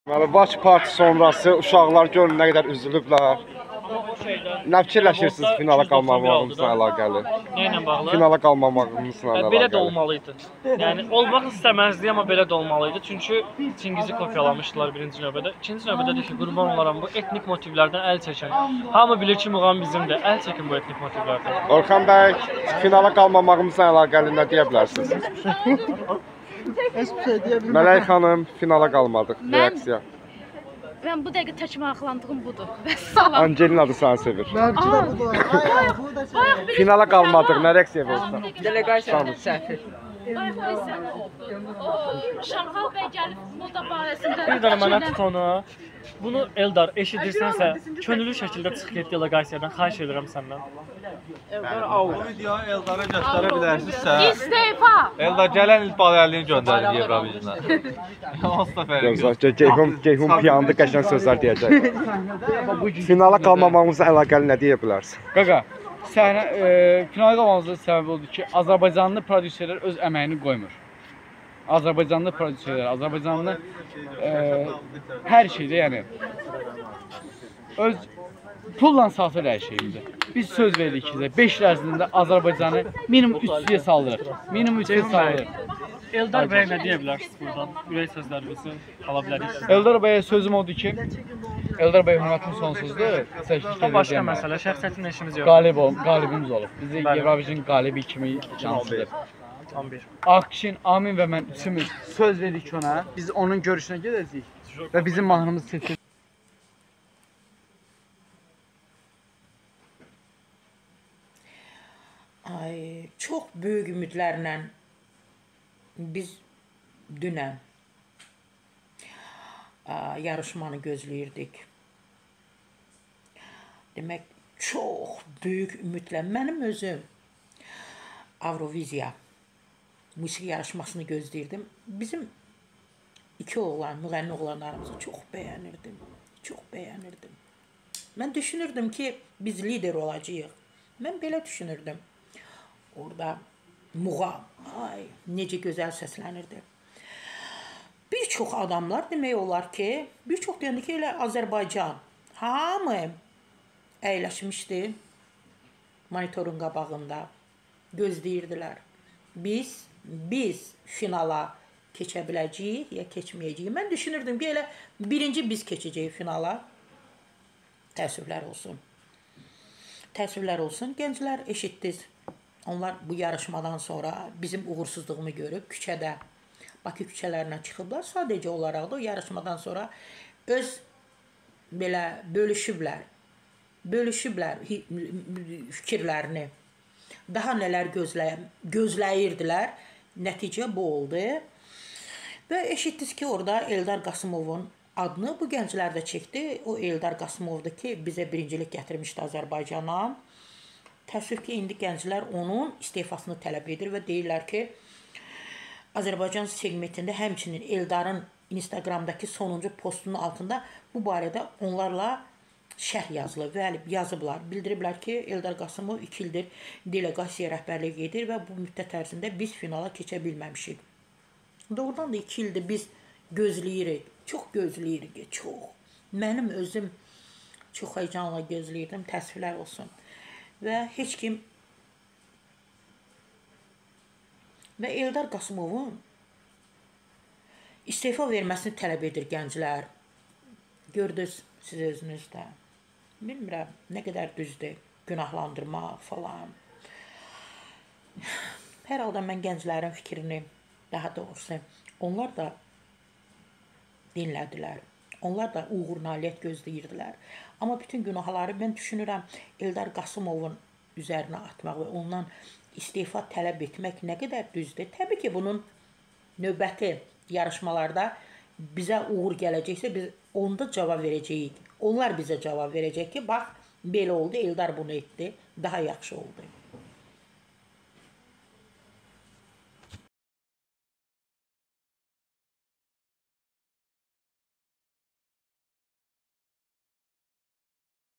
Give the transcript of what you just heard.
Baş parti sonrası uşaqlar görün nə qədər üzülüblər. Nə fikirləşirsiniz finala qalmamağımızla əlaqəli? Nə ilə bağlı? Finala qalmamağımızla əlaqəli. Belə də olmalıydı. Yəni olmaq istəməzdi, amma belə də olmalıydı. Çünki Çingizi kopyalamışdılar birinci növbədə. İkinci növbədə də ki, qurban olaram bu etnik motivlərdən əl çəkin. Hamı bilir ki, muğam bizimdir. Əl çəkin bu etnik motivlərdən. Orxan bəy, finala qalmamağımızla əlaqəli nə deyə bilərsiniz? Heç bir şey deyə bilmirəm. Mələk xanım, finala qalmadıq. Reaksiya. Ben bu dəqiqə tək maraqlandığım budur. Vəssalam. Angelina da səni sevir. Mənimki də budur. Ay, bu da şey. Finala qalmadıq. Nə reaksiya verirsən? Delegasiya səfir. Şamxal bəy gəlib moda barəsində. Bir dənə mənə tut onu. Bunu Eldar eşidirsənsə, könüllü şəkildə çıx get delegasiyadan. Xahiş edirəm səndən. Bu videoyu Eldar'a göstərə bilərsinizsə, İstefa. Eldar gələn il baləyəliyini göndərir Eurovision'a. Ceyhun piyanında qəşəng sözlər deyəcək. Finala qalmamağımızla əlaqəli nə deyə bilərsən? Qaqa, səhnə finala qalmamızın səbəbi odur ki, Azərbaycanlı prodüserlər öz əməyini qoymur. Azərbaycanlı prodüserlər, Azərbaycanlı hər şeydə, yəni öz pulla satır hər şeyimizi. Biz söz verdik ki, 5 il ərzində Azərbaycanı minimum 300-yə saldırır. Minimum 300-yə saldırır. Eldar bəy nə deyə bilərsiniz buradan? Ürək sözlərinizi ala bilərik. Eldar bəyə sözüm odur ki, Eldar bəy hörmətim sonsuzdur. O başqa məsələ, şəxsiyyətin işimiz yox. Qalibimiz olub. Bizi Eurovision qalibi kimi cansıdır. 11. Akşin, Amin və mən üçümüz söz verdik ona. Biz onun görüşünə gedəcəyik və bizim mahnımızı seçəcəyik. Ay, çox böyük ümidlərlə biz dünən yarışmanı gözləyirdik. Demək, çox böyük ümidlə mənim özüm Avroviziya musiqi yarışmasını gözləyirdim. Bizim iki oğlan, müğənni oğlanlarımızı çox bəyənirdim. Çox bəyənirdim. Mən düşünürdüm ki, biz lider olacağıq. Mən belə düşünürdüm. Orada muğam, ay, necə gözəl səslənirdi. Bir çox adamlar demək olar ki, bir çox deyəndə ki, elə Azərbaycan hamı əyləşmişdi monitorun qabağında, gözləyirdilər. Biz finala keçə biləcəyik ya keçməyəcəyik. Mən düşünürdüm ki, elə birinci biz keçəcəyik finala. Təəssüflər olsun. Təəssüflər olsun. Gənclər eşitdiniz. Onlar bu yarışmadan sonra bizim uğursuzluğumu görüb küçədə, Bakı küçələrinə çıxıblar. Sadəcə olaraq da o yarışmadan sonra öz belə bölüşüblər fikirlərini. Daha nələr gözləyirdilər. Nəticə bu oldu. Və eşitdiniz ki, orada Eldar Qasımovun adını bu gənclər də çəkdi. O Eldar Qasımovdur ki, bizə birincilik gətirmişdi Azərbaycana. Təəssüf ki, indi gənclər onun istefasını tələb edir və deyirlər ki, Azərbaycan segmentində həmçinin Eldarın Instagramdakı sonuncu postunun altında bu barədə onlarla şərh yazılıb və yazıblar. Bildiriblər ki, Eldar Qasımov 2 ildir delegasiya rəhbərlik edir və bu müddət ərzində biz finala keçə bilməmişik. Doğrudan da 2 ildir biz gözləyirik. Çox gözləyirik, çox. Mənim özüm çox həyecanla gözləyirdim, təəssüflər olsun. Və heç kim və Eldar Qasımovun istefa verməsini tələb edir gənclər. Gördünüz siz özünüzdə. Bilmirəm, nə qədər düzdür, günahlandırma falan. Hər halda mən gənclərin fikrini, daha doğrusu, onlar da dinlədilər. Onlar da uğur nailiyyət gözləyirdilər. Amma bütün günahları mən düşünürəm Eldar Qasımovun üzərinə atmaq və ondan istefa tələb etmək nə qədər düzdür. Təbii ki, bunun növbəti yarışmalarda bizə uğur gələcəksə, biz onda cavab verəcəyik. Onlar bizə cavab verəcək ki, bax, belə oldu, Eldar bunu etdi, daha yaxşı oldu.